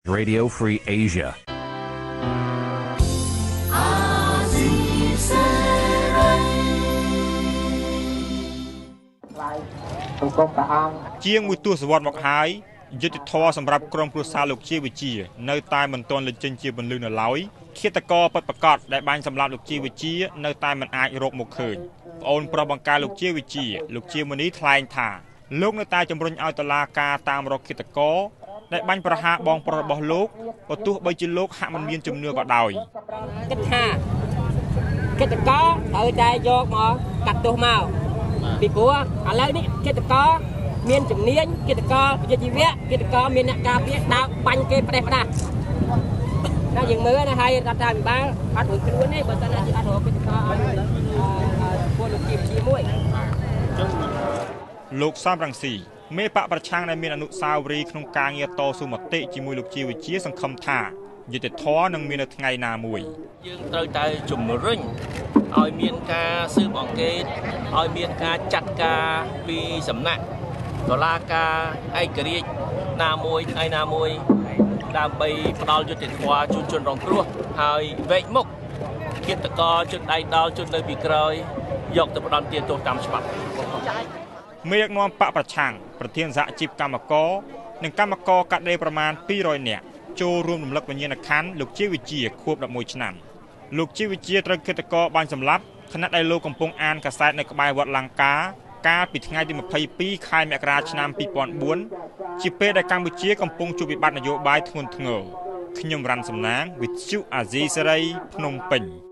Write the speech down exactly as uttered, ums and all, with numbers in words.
Radio Free Asia ជាងមួយទសវត្សរ៍មកហើយយុទ្ធធរសម្រាប់ក្រុមគ្រួសារលោកជាវិជានៅតែមិនទាន់លេចចេញជាពលិនៅឡើយឃាតករពិតប្រាកដដែលបានសម្លាប់លោកជាវិជានៅតែមិនអាចរកមកឃើញប្អូនប្រុសបង្ការលោកជាវិជាលោកជាមនីថ្លែងថាលោកនៅតែជំរុញឲ្យតុលាការតាមរកឃាតករដែលបាញ់ប្រហារបងប្រុសរបស់លោកបើទោះបីជាលោកហាក់មិនមានជំនឿក៏ដោយគិតថាឃាតករត្រូវតែយកមកកាត់ទោសមកពីព្រោះឥឡូវនេះឃាតករមានជំនាញគិតកលវិជ្ជាជីវៈគិតកលមានអ្នកការពារដើរបាញ់គេផ្ដេសផ្ដាស់ណាយើងមើលណាហើយរដ្ឋាភិបាលអត់រួចខ្លួនទេបើតើណាអត់រកគិតកលឲ្យពួកលោកជាជាមួយលោកសំរងស៊ីមេបកប្រឆាំងដែលមានអនុស្សាវរីយ៍ក្នុងការងារតស៊ូមតិជាមួយលោកជាវិជាសង្ឃឹមថាយុត្តិធម៌នឹងមាននៅថ្ងៃណាមួយយើងត្រូវតែជំរុញឲ្យមានការស៊ើបអង្កេតឲ្យមានការចាត់ការពីសំណាក់តុលាការឯករាជ្យណាមួយថ្ងៃណាមួយដើម្បីផ្ដល់យុត្តិធម៌ជូនជនរងគ្រោះហើយវែកមុខគិតកលជនដៃដល់ជននៅពីក្រោយយកទៅផ្ដន់ទាទោសតាមច្បាប់មេដឹកនាំបកប្រឆាំងប្រធានសហជីពកម្មករនិងកម្មករកាត់ដេរប្រមាណពីររយនាក់ចូលរួមរំលឹកវិញ្ញាណក្ខន្ធលោកជាវិជាខួបដប់មួយឆ្នាំលោកជាវិជាត្រូវឃាតករបាញ់សម្លាប់ខណៈដែលលោកកំពុងអានកាសែតនៅក្បែរវត្តលង្កាកាលពីថ្ងៃទីម្ភៃពីរខែមករាឆ្នាំពីរពាន់បួនជាពេលដែលកម្ពុជាកំពុងជួបវិបត្តិនយោបាយធ្ងន់ធ្ងរខ្ញុំរ៉ាន់សំណាង With You Azizi Saray ភ្នំពេញ